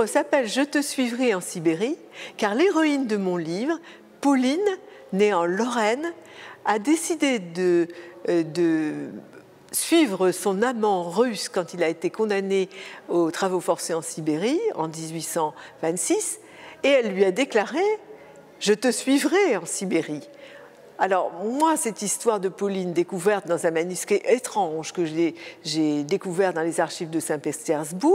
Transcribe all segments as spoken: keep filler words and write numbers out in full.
livre s'appelle « Je te suivrai en Sibérie » car l'héroïne de mon livre, Pauline, née en Lorraine, a décidé de, de suivre son amant russe quand il a été condamné aux travaux forcés en Sibérie en mille huit cent vingt-six et elle lui a déclaré « Je te suivrai en Sibérie ». Alors, moi, cette histoire de Pauline découverte dans un manuscrit étrange que j'ai découvert dans les archives de Saint-Pétersbourg,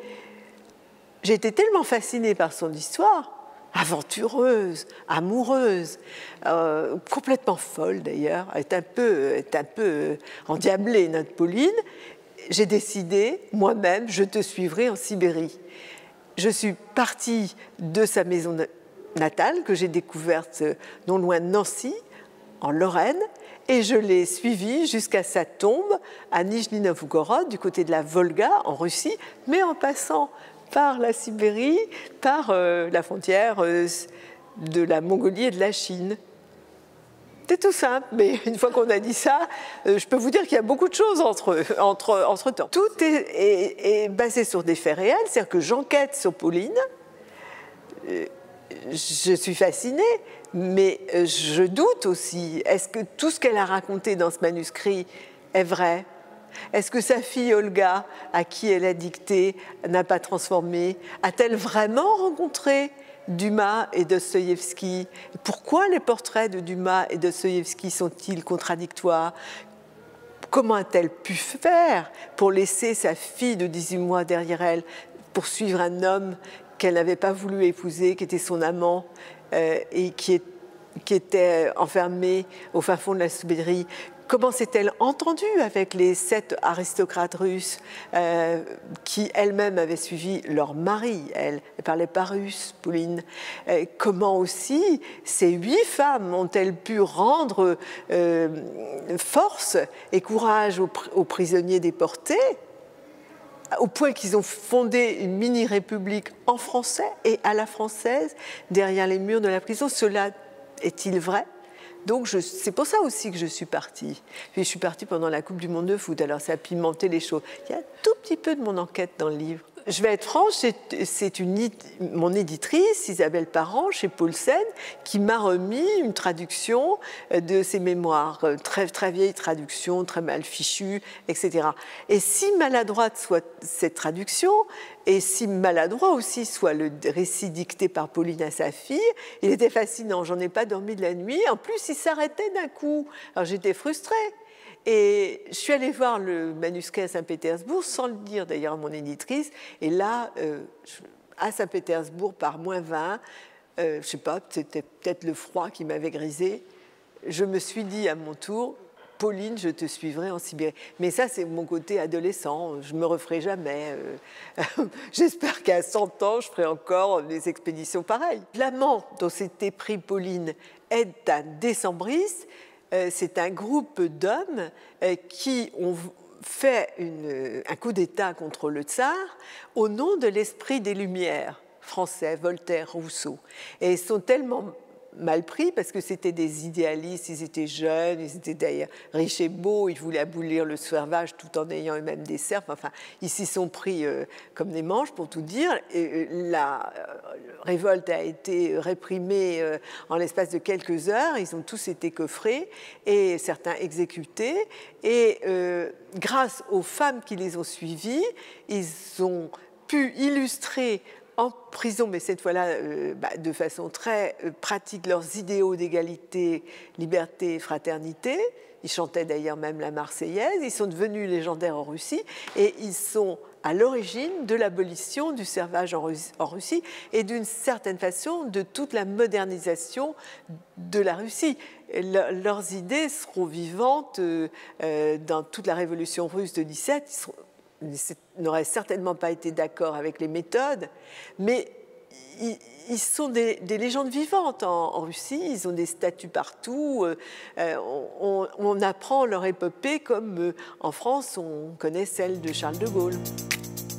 j'ai été tellement fascinée par son histoire, aventureuse, amoureuse, euh, complètement folle d'ailleurs, elle est un peu, est un peu endiablée, notre Pauline. J'ai décidé, moi-même, je te suivrai en Sibérie. Je suis partie de sa maison natale, que j'ai découverte non loin de Nancy, en Lorraine, et je l'ai suivie jusqu'à sa tombe à Nijni-Novgorod, du côté de la Volga, en Russie, mais en passant par la Sibérie, par euh, la frontière euh, de la Mongolie et de la Chine. C'est tout simple, mais une fois qu'on a dit ça, euh, je peux vous dire qu'il y a beaucoup de choses entre, entre, entre temps. Tout est, est, est basé sur des faits réels, c'est-à-dire que j'enquête sur Pauline, euh, je suis fascinée, mais je doute aussi. Est-ce que tout ce qu'elle a raconté dans ce manuscrit est vrai? Est-ce que sa fille Olga, à qui elle a dicté, n'a pas transformé? A-t-elle vraiment rencontré Dumas et Dostoïevski? Pourquoi les portraits de Dumas et Dostoïevski sont-ils contradictoires? Comment a-t-elle pu faire pour laisser sa fille de dix-huit mois derrière elle, pour suivre un homme qu'elle n'avait pas voulu épouser, qui était son amant euh, et qui, est, qui était enfermé au fin fond de la Sibérie? Comment s'est-elle entendue avec les sept aristocrates russes euh, qui elles-mêmes avaient suivi leur mari? Elle ne parlait pas russe, Pauline. Euh, comment aussi ces huit femmes ont-elles pu rendre euh, force et courage aux, aux prisonniers déportés, au point qu'ils ont fondé une mini-république en français et à la française derrière les murs de la prison? Cela est-il vrai? Donc c'est pour ça aussi que je suis partie. Puis je suis partie pendant la Coupe du Monde de foot, alors ça a pimenté les choses. Il y a un tout petit peu de mon enquête dans le livre. Je vais être franche, c'est mon éditrice, Isabelle Parent, chez Paulsen, qui m'a remis une traduction de ses mémoires, très, très vieille traduction, très mal fichue, et cetera. Et si maladroite soit cette traduction, et si maladroit aussi soit le récit dicté par Pauline à sa fille, il était fascinant, j'en ai pas dormi de la nuit, en plus il s'arrêtait d'un coup, alors j'étais frustrée. Et je suis allée voir le manuscrit à Saint-Pétersbourg, sans le dire d'ailleurs à mon éditrice, et là, euh, à Saint-Pétersbourg, par moins vingt, euh, je ne sais pas, c'était peut-être le froid qui m'avait grisé, je me suis dit à mon tour, Pauline, je te suivrai en Sibérie. Mais ça, c'est mon côté adolescent, je ne me referai jamais. Euh, J'espère qu'à cent ans, je ferai encore des expéditions pareilles. L'amant dont s'était pris Pauline est un décembriste. C'est un groupe d'hommes qui ont fait une, un coup d'État contre le tsar au nom de l'esprit des Lumières français, Voltaire, Rousseau. Et ils sont tellement mal pris parce que c'était des idéalistes, ils étaient jeunes, ils étaient d'ailleurs riches et beaux, ils voulaient abolir le servage tout en ayant eux-mêmes des serfs. Enfin, ils s'y sont pris euh, comme des manches, pour tout dire. Et, euh, la euh, révolte a été réprimée euh, en l'espace de quelques heures, ils ont tous été coffrés et certains exécutés. Et euh, grâce aux femmes qui les ont suivis, ils ont pu illustrer en prison, mais cette fois-là euh, bah, de façon très euh, pratique, leurs idéaux d'égalité, liberté et fraternité. Ils chantaient d'ailleurs même la Marseillaise. Ils sont devenus légendaires en Russie et ils sont à l'origine de l'abolition du servage en Russie, en Russie et d'une certaine façon de toute la modernisation de la Russie. Le, leurs idées seront vivantes euh, euh, dans toute la révolution russe de dix-sept. Ils seront, n'auraient certainement pas été d'accord avec les méthodes, mais ils, ils sont des, des légendes vivantes en, en Russie, ils ont des statues partout, euh, on, on apprend leur épopée comme euh, en France on connaît celle de Charles de Gaulle.